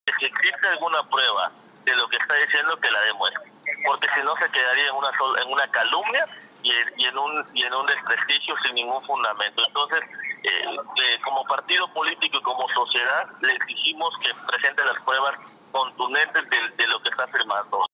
que si existe alguna prueba de lo que está diciendo, que la demuestre, porque si no se quedaría en una calumnia y en un desprestigio sin ningún fundamento. Entonces, como partido político y como sociedad, le exigimos que presente las pruebas contundentes de lo que está afirmando.